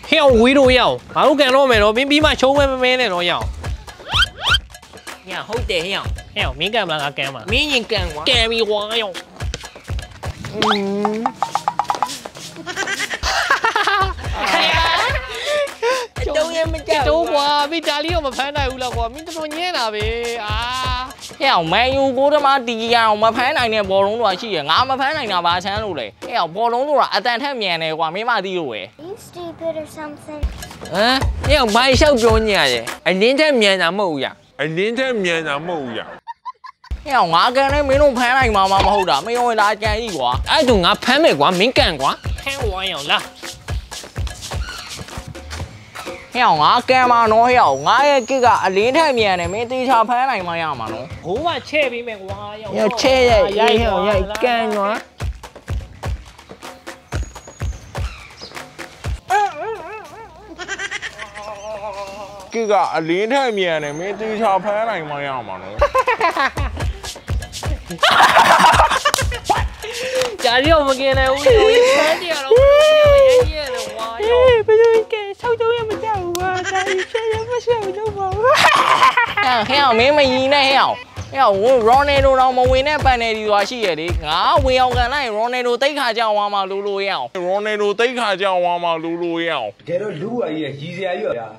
嘿，我都要，马路干罗没罗，边边嘛抽没那罗要。 呀，好得呀， 嘿，没干嘛干嘛？ 没人干我， 干咪我哟。 都也没干。 都话，没家里我们拍那有了话，没这么年了呗啊。 ဟဲ့မဲယူကိုတမတီးရအောင်မဖမ်းနိုင်တဲ့ဘောလုံးတော့ရှိရငါမဖမ်းနိုင်တာဘာချမ်းလို့လဲဟဲ့ဘောလုံးဆိုတာအတန်ထက်မြန်တယ်ကွာမင်းမသိလို့ပဲ You stupid or something? ဟဲ့ဘာလျှောက်ပြောနေရလဲအလင်းထက်မြန်တာမဟုတ်ဘူးရဟဲ့ငါကန်နဲ့မင်းတို့ဖမ်းနိုင်မှာမဟုတ်တာမင်းဝင်လာကြံကြီးကွာအဲ့ဒါငါဖမ်းမယ်ကွာမင်းကန်ကွာ看我哟啦。 ဟဲ့ငါကန်မှာနော်ဟဲ့ငါရဲ့ကစ်ကအလင်းထက်မြန်တယ်မင်းတေချာဖမ်းနိုင်မှရမှာနော်我话切比没我哟。 要切要干ကွာကစ်ကအလင်းထက်မြန်တယ်မင်းတေချာဖမ်းနိုင်မှရမှာနော်家里我们给来，我穿掉了，我爷爷的哇哟。 不是给收租也唔走啊，但係錢也唔收都冇。ဟဲ့မင်းမရင်နဲ့ဟဲ့我 Ronaldo တော့မဝင်တဲ့ပန်နယ်ဒီသွားရှိရလေငါဝင်အောင်ကန်လိုက် Ronaldo တိတ်ခါကြောင်သွားမှလိုလိုရအောင် Ronaldo တိတ်ခါကြောင်သွားမှလိုလိုရအောင်တကယ်တော့လူအကြီးကြီးစရာကြီးရ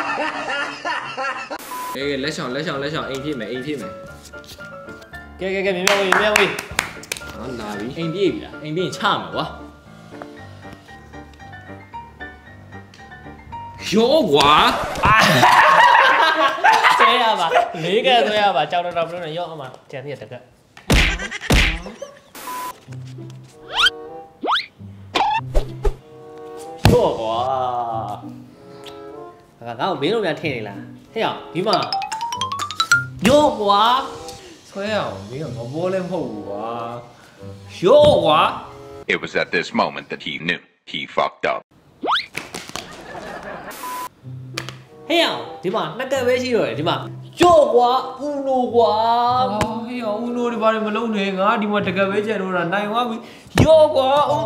လက်ဆောင်အိမ်ပြည့်မယ်给，明白喂。 ဟာလာပြီအိမ်ပြည့်ပြီလားအိမ်ပြည့်ချမှာကွာရောကွာ这样吧，哪个这样吧，叫到不能要嘛，这样也得个。哟哇！我没弄人听你啦，嘿呀，你嘛？哟哇！ ဆွဲအောင်မင်းကငဘောလည်းမဟုတ်ဘူးကွာ哟哇！ It was at this moment that he knew he fucked up. 嘿呀，ဒီမှာနှစ်ကက်ပဲရှိတော့တယ်ဒီမှာကြော့ကွာဦးလို့ကွာဟေးအောင်ဦးလို့ဒီဘာတွေမလုံးနဲ့ငါဒီမှာတကယ်ပဲကြံတော့တာနိုင်သွားပြီရောကွာဟဲ့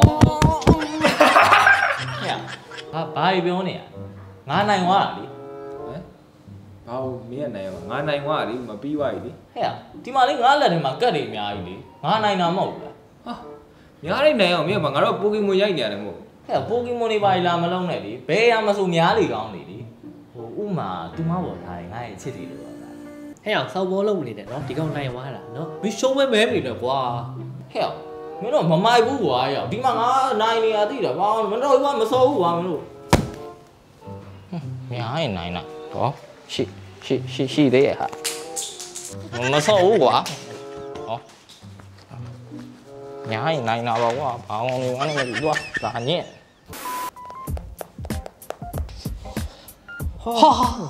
ဘာပြောနေရငါနိုင်သွားတာလေဘာလို့မင်းကနိုင်ရောငါနိုင်သွားပြီမပြီးပါဘူးလေဟဲ့ဒီမှာလေငါလက်ထဲမှာကတ်တွေအများကြီးလေငါနိုင်တာမဟုတ်ဘူးလားဟာများလိုက်နိုင်အောင်မင်းကငါတို့ပိုကီမွန်ရိုက်နေရတယ်မဟုတ်ဟဲ့ပိုကီမွန်တွေပါလာမလုံးနဲ့လေဘယ်ရမဆိုများလေကောင်းလေဟိုဥမာသူမပေါ်ထားရင်ငါရဲ့ချစ်စီလို့ပါလားဟဲ့အောင်စောက်ဘောလုံးမနေနဲ့နော်ဒီကောင်နိုင်သွားတာနော်မင်းရှုံးမဲမဲနေတယ်ကွာဟဲ့မင်းတို့မမိုက်ဘူးကွာရောက်ဒီမှာငါနိုင်နေရသိတယ်ဘာမတော့ဘာမစောဘူးကွာမင်းတို့များရင်နိုင်တာဟောရှိသေးရဲ့ဟာမစောဘူးကွာဟောများရင်နိုင်တာပါကွာဘာအောင်နေဝမ်းနေပြီကွာဒါညက်ဟာ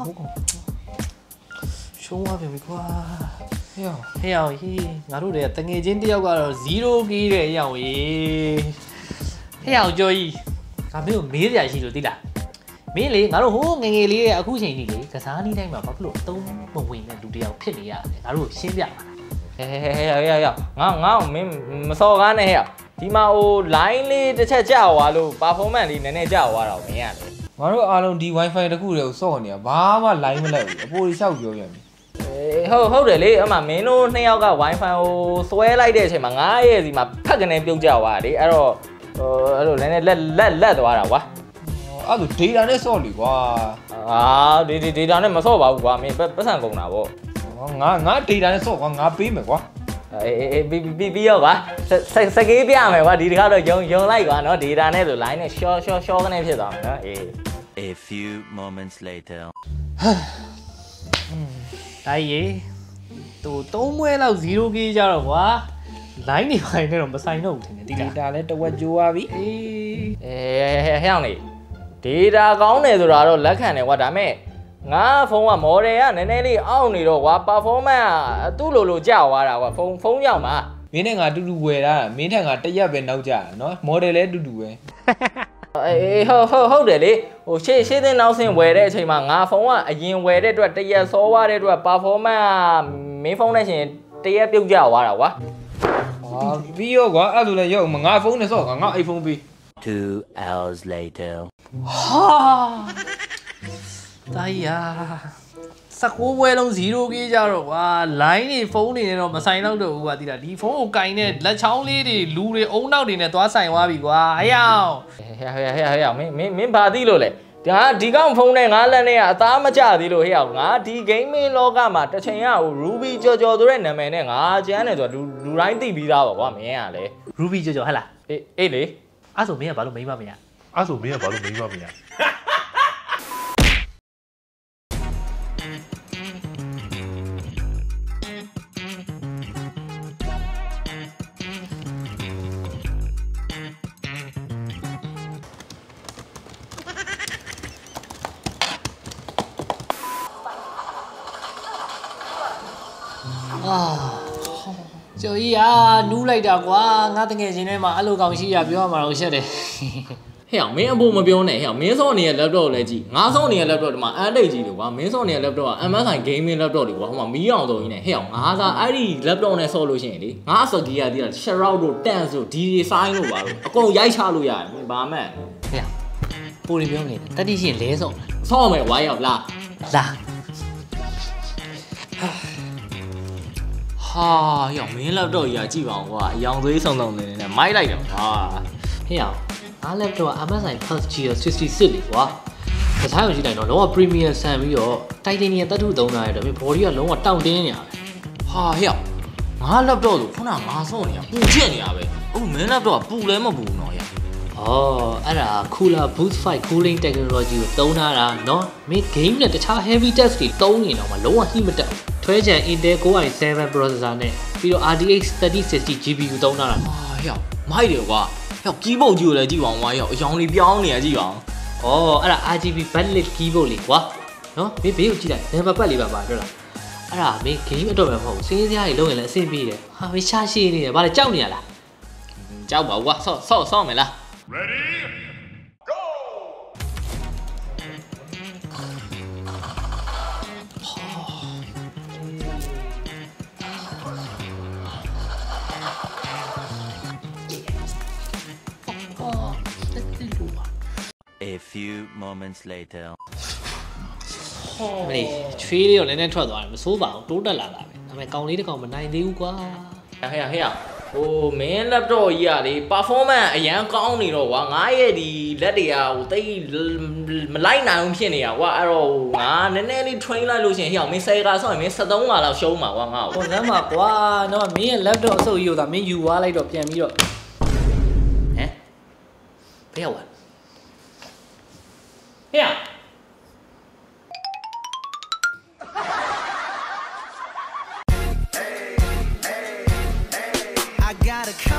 ရှုံးသွားပြီကွာဟဲ့အောင်ဟေးငါတို့တွေကတငယ်ချင်းတယောက်ကတော့0ကီးတဲ့ရောက်ရေးဟဲ့အောင်ကြော်ကြီးငါမင်းကိုမေးစရာရှိလို့သိလားမင်းလေငါတို့ဟိုငငယ်လေးရဲ့အခုချိန်ကြီးလေကစားနည်းတိုင်းမှာဘာဖြစ်လို့အသုံးမဝင်တဲ့လူတယောက်ဖြစ်နေရလဲငါတို့ရှင်းပြပါလားငါမင်းမစော်ကားနဲ့ဟဲ့ဒီမှာဟို line လေးတစ်ချက်ကြာသွားလို့ performance လေးနည်းနည်းကြာသွားတော့မင်းရတယ်ငါတို့အားလုံးဒီ wifi တခုတည်းကိုစော့နေတာဘာမှ line မလိုက်ဘူးအပေါ်ကြီးလျှောက်ပြောပြန်ပြီဟုတ်တယ်လေအမှမင်းတို့နှစ်ယောက်က wifi ကိုစွဲလိုက်တဲ့အချိန်မှာငါရဲ့စီမှာဖက်ကနေပြုတ်ကြသွားတယ်အဲ့တော့အဲ့လိုလည်းလက်သွားတာကွာအဲ့လို data နဲ့စော့လीကွာဒီ data နဲ့မစော့ပါဘူးကွာမင်းပတ်စံကုန်တာဗောငါ data နဲ့စော့ကွာငါပေးမယ်ကွာပြီးရောကွာစကေးပြမယ်ကွာဒီတစ်ခါတော့ယုံလိုက်ကွာနော် data နဲ့ဆို line နဲ့ရှော့ကနေဖြစ်သွားမယ်နော် A few moments later ဒါကြီးသူ3မွဲလောက်0ကီးကြတော့ကွာ line တွေပိုင်းနဲ့တော့မဆိုင်တော့ဘူးထင်တယ်တိလား data လည်းတစ်ဝက်ကျိုးသွားပြီဟဲ့အောင်လေ data ကောင်းတယ်ဆိုတာတော့လက်ခံတယ်ကွာဒါပေမဲ့ငါဖုန်းက model ကနည်းနည်းလေးအောင့်နေတော့ကွာ performance ကသူ့လိုကြာသွားတာကွာဖုန်းကြောင့်ပါမင်းနဲ့ငါတူတူဝယ်တာမင်းထက်ငါတစ်ရက်ပဲနောက်ကျနော် model လည်းတူတူပဲဟုတ်တယ်လေဟိုရှေ့တဲ့နောက်ဆင်းဝယ်တဲ့အချိန်မှာငါဖုန်းကအရင်ဝယ်တဲ့အတွက်တစ်ရက်စောသွားတဲ့အတွက် performance ကမင်းဖုန်းနဲ့ရှင်တစ်ရက်ပြုတ်ကျသွားတာကွာပြီးရောကွာအဲ့လိုလဲရောက်ငါဖုန်းနဲ့စော့ငါအိတ်ဖုန်းပေး 2 hours later. ဟာတာကြီးဟာ19ပွဲလုံး0 K ကြတော့ကွာ line တွေဖုန်းတွေနဲ့တော့မဆိုင်တော့တော့ဘူးကွာတိလားဒီဖုန်းကိုကင်တဲ့လက်ချောင်းလေးတွေလူတွေအုံနောက်တွေနဲ့သွားဆိုင်သွားပြီကွာဟဲ့အောင်မင်းဘာသိလို့လဲဒီကောင်ဖုန်းနဲ့ငါလက်နဲ့ကအသားမကျသေးလို့ဟဲ့အောင်ငါဒီ gaming လောကမှာတစ်ချိန်ကဟို Ruby ကြော်ဆိုတဲ့နာမည်နဲ့ငါကျန်းတယ်ဆိုတော့လူတိုင်းသိပြီးသားပါကွာမင်းကလေ Ruby ကြောဟဲ့လားအေးလေအဲ့ဆိုမင်းကဘာလို့မိမမရအဲ့ဆိုမင်းကဘာလို့မိမမရကျော်ကြီးနူးလိုက်တာကွာငါတငယ်ချင်းထဲမှာအဲ့လိုကောင်ရှိရပြောမှာတော့ရှက်တယ်ဟဲ့အောင်မင်းအဖို့မပြောနဲ့ဟဲ့အောင်မင်းစောနေရဲ့ laptop လည်းကြည့်ငါစောနေရဲ့ laptop ဒီမှာအန်တိတ်ကြီးလို့ကွာမင်းစောနေရဲ့ laptop က MSI gaming laptop တွေကွာဟိုမှာမီးအောင်ဆိုရင်းနဲ့ဟဲ့အောင်ငါသာအဲ့ဒီ laptop နဲ့ဆော့လို့ရှိရင်လေငါအစကီးရသေးတာ Shroud တို့ Dance တို့ DJ Sign တို့ပါလို့အကုန်ရိုက်ချလို့ရတယ်မင်းဘာမှန်ဟဲ့ပိုရီပြောနေတယ်တတိရှင်လဲဆော့ဆော့မယ်ဝိုင်းရောက်လာဟာရောင်မင်းlaptop ကြီးကြည့်ပါအောင်ကွာအယောင်သွေးဆုံနေနေမိုက်လိုက်တော့ဟာဟဲ့အောင်ငါ laptop က MSI Pulse G66 လေကွာဒီဇိုင်းကိုကြည့်လိုက်တော့လုံးဝ premium ဆန်ပြီးတော့ titanium သတ္တုသုံးထားရတော့ body ကလုံးဝတောင့်တင်းနေရပဲဟာဟဲ့အောင်ငါ laptop ဆိုခုနငါဆော့နေရပူချက်နေရပဲအခုမင်း laptop ကပူလည်းမပူတော့ရအဲ့ဒါ Cooler Boost 5 cooling technology ကိုသုံးထားတာเนาะမင်း game နဲ့တခြား heavy test တွေသုံးနေတော့မှလုံးဝ heat မတက်ဘူးထွဲချံ Intel Core i7 processor နဲ့ပြီးတော့ RTX 3060 GPU သုံးထားတာဟာဟဲ့မိုက်တယ်ကွာဟဲ့ keyboard ကြီးကိုလည်းကြည့်ပါအောင်ကွာဟဲ့အယောင်လေးပြောင်းနေရကြည့်ပါအောင်အဲ့ဒါ RGB backlit keyboard လေးကွာနော်မင်းဘေးကိုကြည့်လိုက် number pad လေးပါတွေ့လားအဲ့ဒါမင်း game အတွက်ပဲမဟုတ်ဘူးစင်းစရာတွေလုံးရင်လည်းအဆင်ပြေတယ်ဟာမင်းရှားရှည်နေတယ်ဗါလဲကြောက်နေရလားကြောက်ပါကွာဆော့မယ်လား Ready go A few moments later မလေးချွေးလေးတော့လည်းနဲ့ထွက်သွားတယ်မစိုးပါဘူးတိုးတက်လာတာပဲဒါပေမဲ့ကောင်လေးတစ်ကောင်မနိုင်သေးဘူးကွာဟဲ့ဟိုမင်း laptop ကြီးကလေ performance အရန်ကောင်းနေတော့ကွာငါရဲ့ဒီလက်တွေကဟိုတိတ်မလိုက်နိုင်အောင်ဖြစ်နေတာကွာအဲ့တော့ငါနည်းနည်းလေး train လိုက်လို့ရှိရင်ဟဲ့မင်း10ကဆော့ရင်မင်း73ကလောက်ရှုံးမှာကွာငါ့ကိုဟိုစမ်းပါကွာတော့မင်းရဲ့ laptop အဆုပ်ကြီးကိုသာမင်းယူသွားလိုက်တော့ပြန်ပြီးတော့ဘယ်ရောက်လဲ I got a